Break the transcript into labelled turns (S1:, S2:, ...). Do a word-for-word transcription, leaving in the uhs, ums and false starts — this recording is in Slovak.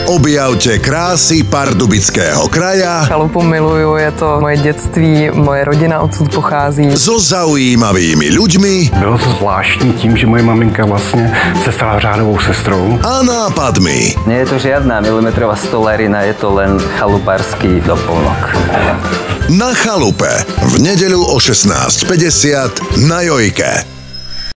S1: Objavte krásy Pardubického kraja.
S2: Chalupu miluju, je to moje dětství, moje rodina odsud pochází.
S1: So zaujímavými ľuďmi.
S3: Bylo to zvláštní tím, že moje maminka vlastně se stala řádovou sestrou.
S1: A nápadmi.
S4: Nie je to žiadna milimetrová stolarina, je to len chalupársky doplnok.
S1: Na chalupe v nedeľu o šestnásť päťdesiat na Jojke.